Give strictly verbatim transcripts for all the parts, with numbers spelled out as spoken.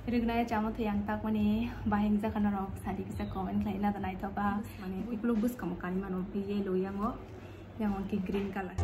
Rignai Chamathwi yang Takmani bahing zakan rok sadi kisa comment lain nada naik thoba mane uplo bus kamu kali mano piye lo yang o yang on ki green color.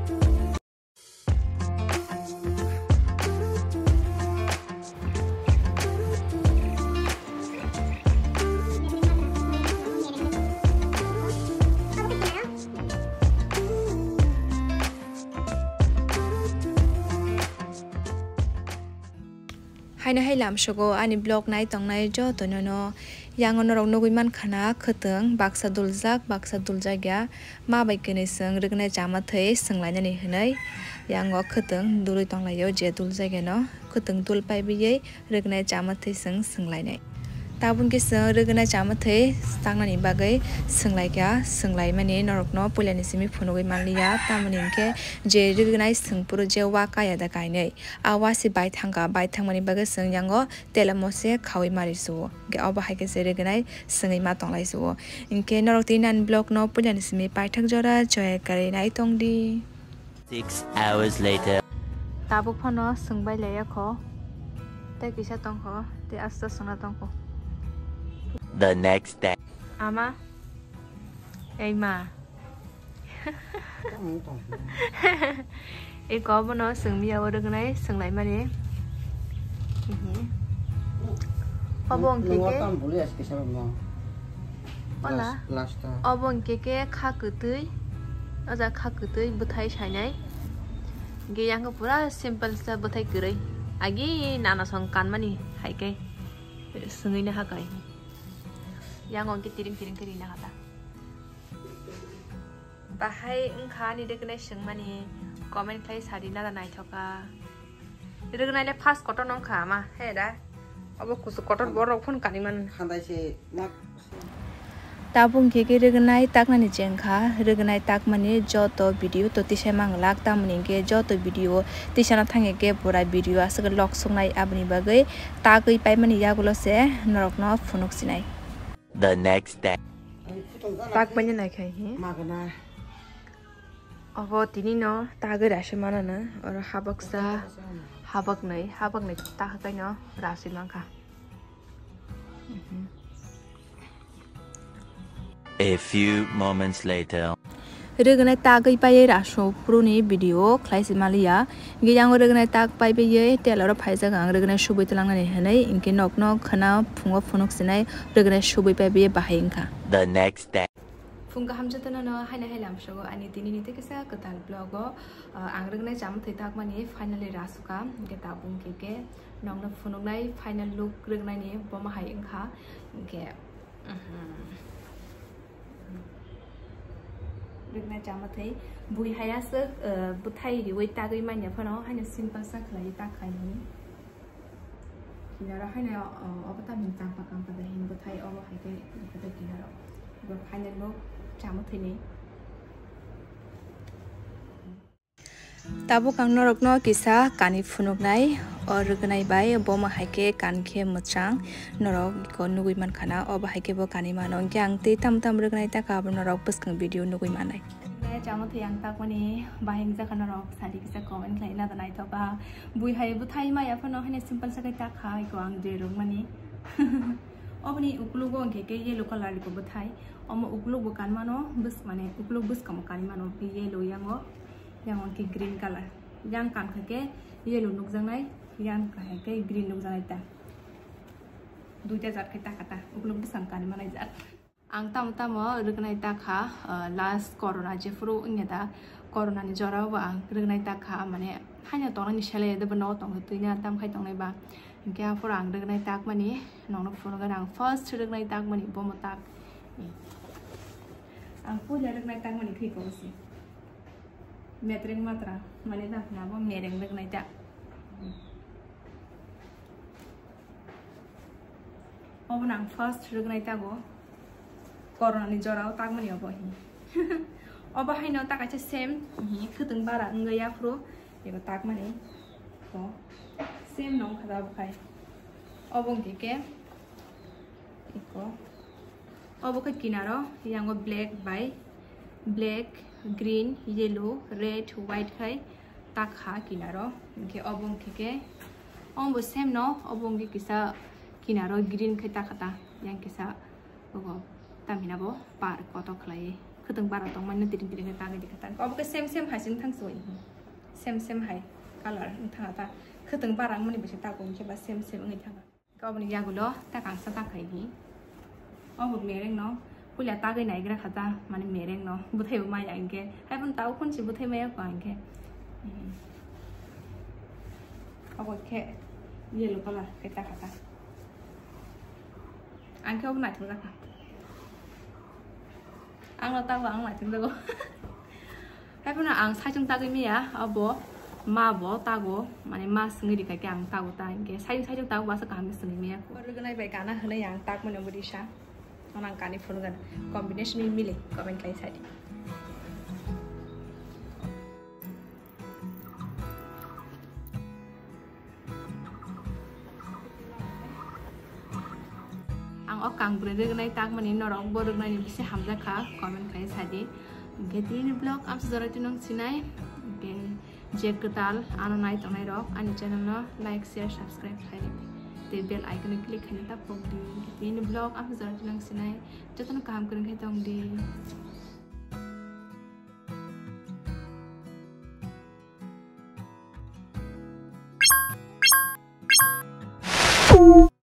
Hai na hai lam shogo ani blog nai tong nai jo to no no yang on rong no guiman khana khateng baksa duljak baksa duljagya ma bai kene seng Rignai Chamathwi senglai na ni hnai yang o khateng dului tong lai yo je duljagya no khateng dul pai bi ye Rignai Chamathwi seng senglai nai tabun ke seng Rignai Chamathwi tangna ni bagai senglai kya senglai mani norok no pulani simi phunogoi manliya tamani ke je Rignai sengpuro je wa kaya da kainai awasi bai thanga bai thangmani bagai seng yango telamose khawi mari so ge oba haike se Rignai sengai ma tonglai so inke norok tinan blog no pulani simi paithak jora joy kare nai tongdi. Six hours later. Tabuk phono sengbai leya kho te kisa tong kho te asta sona tong kho. The next day. Ama, hey ma. Ê có bữa nó sừng miêu ở đây này sừng lại mà đi. Ở bên kia cái. Ola. Ở bên kia cái khá cử tươi. Ở đây khá cử tươi bữa thấy sai này. Cái yang có pura simple sa bữa thấy cử đấy. Agi nana song kan mà đi hay cái sừng ini hak cái. Yang on ki tiring tiring kiri na kata. Bahai engkha ni Rignai seng mani comment khai sari na da nai thoka. Rignai le fast cotton nong kha ma he da. Abo kusu cotton bor rok phun kani man handai se nak tabung ke ke Rignai tak na ni jengkha Rignai tak mani joto video to tisha mang lak ta mani ke joto video tisha na thange ke pura video asag lok songnai abni bagai tagwi pai mani yagulo se norok no phunuk sinai. The next day. Tak banyak naik kayaknya. Makna. Apa tini no tak ada rasa mana na, orang habak sa, habak naik, habak naik tak kayaknya rasa mangka. A few moments later. Rignai tagwi pai raso pro ni video klai simalia ge yang Rignai tag pai be ye telaro phaisa gang Rignai subui telang ni hanai inke nok nok khana phungo phunuk sinai Rignai subui pai be bahingka. The next day. Funga hamjatana no haina helam shogo ani tini ni tekesa ketal blogo ang Rignai Chamathwi tak mani finally rasuka ge tabung ke ke nong na phunuk nai final look Rignai ni boma haingka ge Rignai Chamathwi bui haya se buthai di wei tagwi manya phano haina simple sa khlai ta khai ni kinara haina obata min ta pa kam pa da hin buthai obo haike ta kinara go haina no Chamathwi ni tabu kang norok no kisa kani phunuk nai or Rignai bai boma haike kan khe muchang norok ko nugui man khana oba haike bo kani mano gyang te tam tam Rignai ta ka bo norok paskang video nugui manai Rignai Chamathwi yang tak mani bahing zakan rok sadi kisa comment lai nada nai thoba bui hai bu thai ma ya phano hane simple sa kai ta khai ko ang je rong mani obni uklu go ke ke yellow color ko bu thai om uklu bo kan mano bus mane uklu bus kam kan mano pi yellow yang o yang on ki green color yang kan khake yellow nuk jang nai yang kai kai green nuk jang ta duita jat kai ta kata ukluk bisang kan manai jat ang tam tam Rignai ta kha last corona je fru ingeda corona ni jora wa ang Rignai ta kha mane hanya tong ni shale de bano tong tuina tam khai tong nai ba ingka forang Rignai tak mani nong nok furu garang first Rignai tak mani bom tak ang pu Rignai tak mani khi ko si metring matra mane na na bo mereng Rignai ta obo nang first Rignai ta go corona ni jorao tak mani obo hi obo hai no tak acha same hi khutung bara ngaya fro ego tak mani ko same nong khada khai obo ke ke iko obo ka kinaro yango black by black green yellow red white khai tak kha kinaro ke obo ke ke ombo same no obo ke kisa kina ro green kita kata yang kisa bogo tamina bo par koto khlai khutang par tong man tirin tirin kita ngi kata ko ke same same hai sing thang soi same same hai color thang ta khutang parang mani bisi ta kong ke ba same same ngi thang ko bani ya gulo ta kang sa ta khai hi o buk mereng no pulia ta cái này cái khata mani mereng no bu thei ma yang ke hai pun tau kun si bu thei me ko ang ke o ke yellow color kita kata anh không này thử ra ăn là tao và ăn lại thử ra hay bữa nào ăn sai chúng ta cái gì á ở bố ma bố ta bố mà nên ma sinh đi cái cái ăn tao ta cái sai sai chúng ta quá sao cảm sinh mía rồi cái này vậy cả na hơn này ăn tao mình làm bữa sáng nó ăn cả này phun gần combination mình mili comment cái sai đi ang okang brother Rignai tag mani norok bo Rignai ni bisi hamza kha comment kai sadi getini blog am sejara tinong sinai ge je ketal anonai tonai rok ani channel no like share subscribe khai te bell icon click khani ta pok di getini blog am sejara tinong sinai joton kam kurang khai tong di